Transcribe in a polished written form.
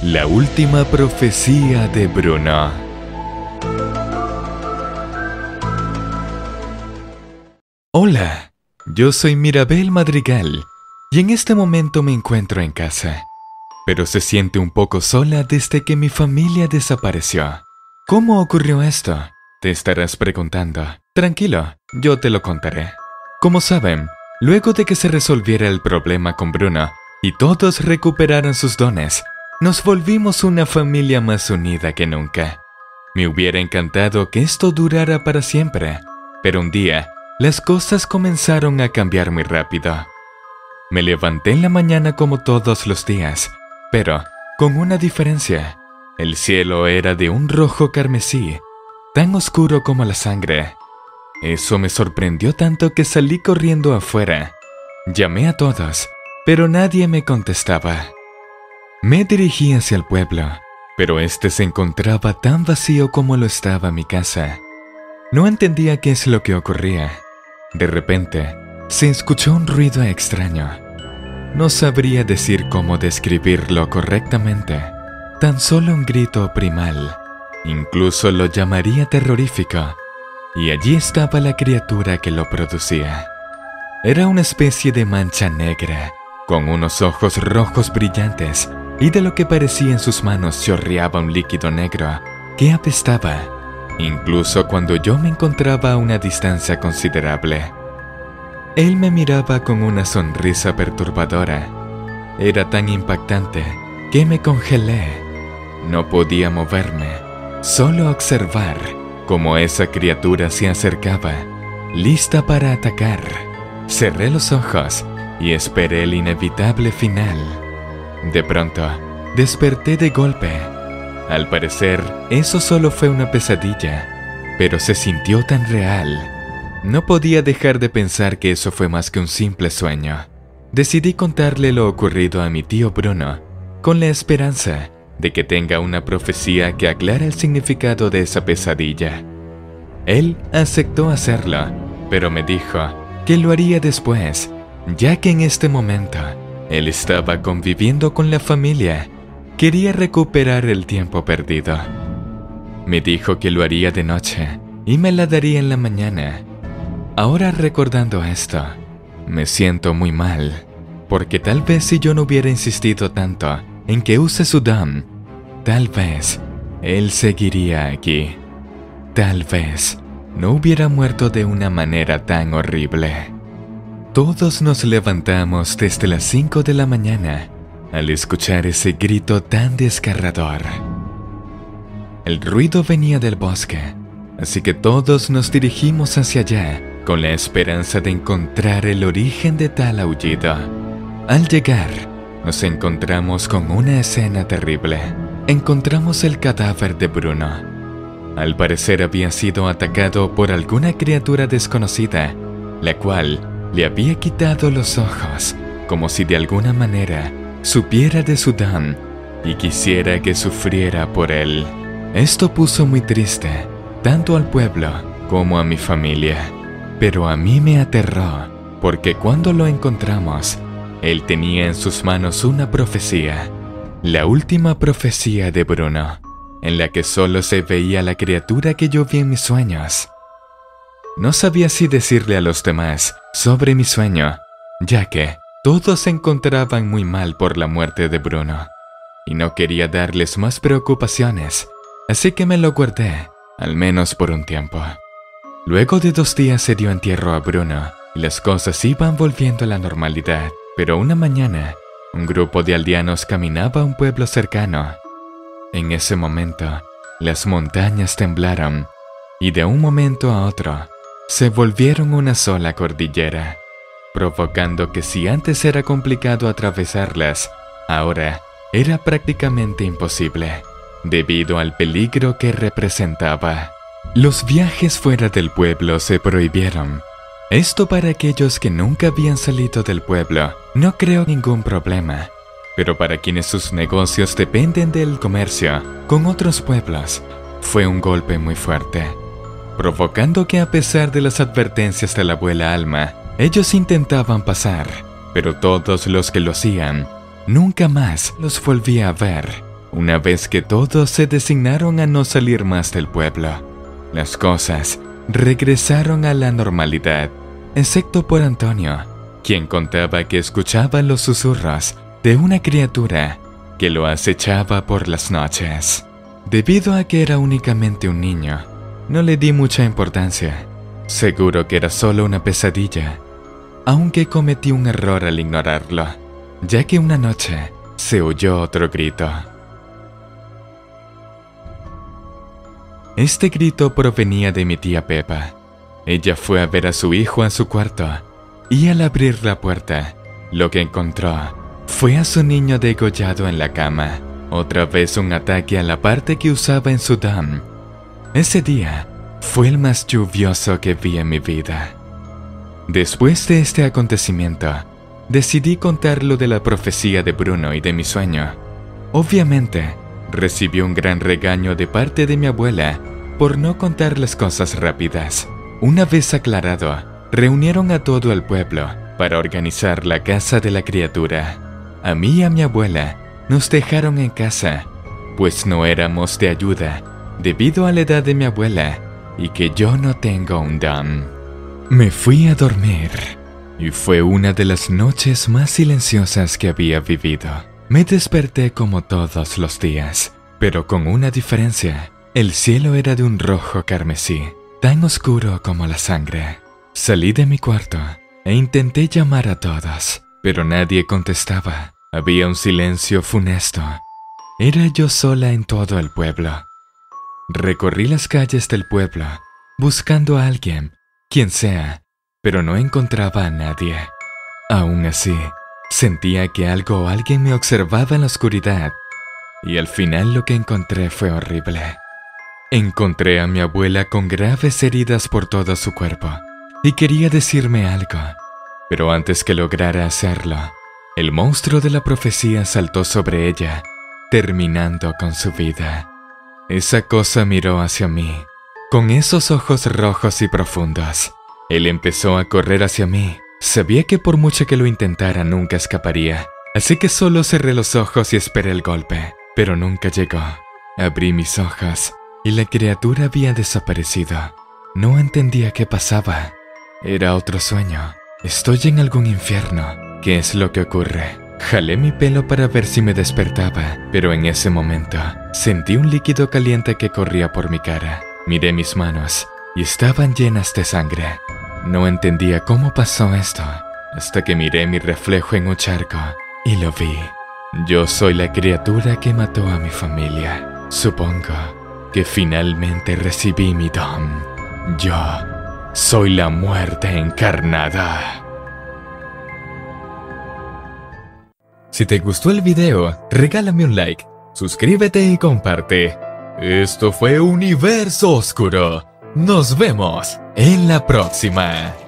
La última profecía de Bruno. Hola, yo soy Mirabel Madrigal y en este momento me encuentro en casa, pero se siente un poco sola desde que mi familia desapareció. ¿Cómo ocurrió esto? Te estarás preguntando. Tranquilo, yo te lo contaré. Como saben, luego de que se resolviera el problema con Bruno y todos recuperaran sus dones, nos volvimos una familia más unida que nunca. Me hubiera encantado que esto durara para siempre, pero un día las cosas comenzaron a cambiar muy rápido. Me levanté en la mañana como todos los días, pero con una diferencia. El cielo era de un rojo carmesí, tan oscuro como la sangre. Eso me sorprendió tanto que salí corriendo afuera. Llamé a todos, pero nadie me contestaba. Me dirigí hacia el pueblo, pero este se encontraba tan vacío como lo estaba mi casa. No entendía qué es lo que ocurría. De repente, se escuchó un ruido extraño. No sabría decir cómo describirlo correctamente. Tan solo un grito primal. Incluso lo llamaría terrorífico. Y allí estaba la criatura que lo producía. Era una especie de mancha negra, con unos ojos rojos brillantes, y de lo que parecía en sus manos chorreaba un líquido negro que apestaba, incluso cuando yo me encontraba a una distancia considerable. Él me miraba con una sonrisa perturbadora. Era tan impactante que me congelé. No podía moverme, solo observar cómo esa criatura se acercaba, lista para atacar. Cerré los ojos y esperé el inevitable final. De pronto, desperté de golpe. Al parecer, eso solo fue una pesadilla, pero se sintió tan real. No podía dejar de pensar que eso fue más que un simple sueño. Decidí contarle lo ocurrido a mi tío Bruno, con la esperanza de que tenga una profecía que aclare el significado de esa pesadilla. Él aceptó hacerlo, pero me dijo que lo haría después, ya que en este momento él estaba conviviendo con la familia. Quería recuperar el tiempo perdido. Me dijo que lo haría de noche y me la daría en la mañana. Ahora recordando esto, me siento muy mal, porque tal vez si yo no hubiera insistido tanto en que use su don, tal vez él seguiría aquí. Tal vez no hubiera muerto de una manera tan horrible. Todos nos levantamos desde las 5 de la mañana al escuchar ese grito tan desgarrador. El ruido venía del bosque, así que todos nos dirigimos hacia allá con la esperanza de encontrar el origen de tal aullido. Al llegar, nos encontramos con una escena terrible. Encontramos el cadáver de Bruno. Al parecer había sido atacado por alguna criatura desconocida, la cual le había quitado los ojos, como si de alguna manera supiera de su don y quisiera que sufriera por él. Esto puso muy triste, tanto al pueblo como a mi familia, pero a mí me aterró, porque cuando lo encontramos, él tenía en sus manos una profecía, la última profecía de Bruno, en la que solo se veía la criatura que yo vi en mis sueños. No sabía si decirle a los demás sobre mi sueño, ya que todos se encontraban muy mal por la muerte de Bruno, y no quería darles más preocupaciones, así que me lo guardé, al menos por un tiempo. Luego de 2 días se dio entierro a Bruno, y las cosas iban volviendo a la normalidad, pero una mañana, un grupo de aldeanos caminaba a un pueblo cercano. En ese momento, las montañas temblaron, y de un momento a otro, se volvieron una sola cordillera, provocando que si antes era complicado atravesarlas, ahora era prácticamente imposible, debido al peligro que representaba. Los viajes fuera del pueblo se prohibieron. Esto para aquellos que nunca habían salido del pueblo, no creo ningún problema, pero para quienes sus negocios dependen del comercio con otros pueblos, fue un golpe muy fuerte, provocando que a pesar de las advertencias de la abuela Alma, ellos intentaban pasar, pero todos los que lo hacían, nunca más los volvía a ver Una vez que todos se designaron a no salir más del pueblo, las cosas regresaron a la normalidad, excepto por Antonio, quien contaba que escuchaba los susurros de una criatura que lo acechaba por las noches. Debido a que era únicamente un niño, no le di mucha importancia. Seguro que era solo una pesadilla, aunque cometí un error al ignorarlo, ya que una noche se oyó otro grito. Este grito provenía de mi tía Pepa. Ella fue a ver a su hijo a su cuarto, y al abrir la puerta, lo que encontró fue a su niño degollado en la cama. Otra vez un ataque a la parte que usaba en su dam. Ese día fue el más lluvioso que vi en mi vida. Después de este acontecimiento, decidí contar lo de la profecía de Bruno y de mi sueño. Obviamente, recibí un gran regaño de parte de mi abuela por no contar las cosas rápidas. Una vez aclarado, reunieron a todo el pueblo para organizar la casa de la criatura. A mí y a mi abuela nos dejaron en casa, pues no éramos de ayuda debido a la edad de mi abuela y que yo no tengo un dam. Me fui a dormir y fue una de las noches más silenciosas que había vivido. Me desperté como todos los días, pero con una diferencia. El cielo era de un rojo carmesí, tan oscuro como la sangre. Salí de mi cuarto e intenté llamar a todos, pero nadie contestaba. Había un silencio funesto. Era yo sola en todo el pueblo. Recorrí las calles del pueblo, buscando a alguien, quien sea, pero no encontraba a nadie. Aún así, sentía que algo o alguien me observaba en la oscuridad, y al final lo que encontré fue horrible. Encontré a mi abuela con graves heridas por todo su cuerpo, y quería decirme algo, pero antes que lograra hacerlo, el monstruo de la profecía saltó sobre ella, terminando con su vida. Esa cosa miró hacia mí, con esos ojos rojos y profundos. Él empezó a correr hacia mí. Sabía que por mucho que lo intentara nunca escaparía, así que solo cerré los ojos y esperé el golpe, pero nunca llegó. Abrí mis ojos y la criatura había desaparecido. No entendía qué pasaba. Era otro sueño. Estoy en algún infierno. ¿Qué es lo que ocurre? Jalé mi pelo para ver si me despertaba, pero en ese momento sentí un líquido caliente que corría por mi cara. Miré mis manos y estaban llenas de sangre. No entendía cómo pasó esto, hasta que miré mi reflejo en un charco y lo vi. Yo soy la criatura que mató a mi familia. Supongo que finalmente recibí mi don. Yo soy la muerte encarnada. Si te gustó el video, regálame un like, suscríbete y comparte. Esto fue Universo Oscuro. Nos vemos en la próxima.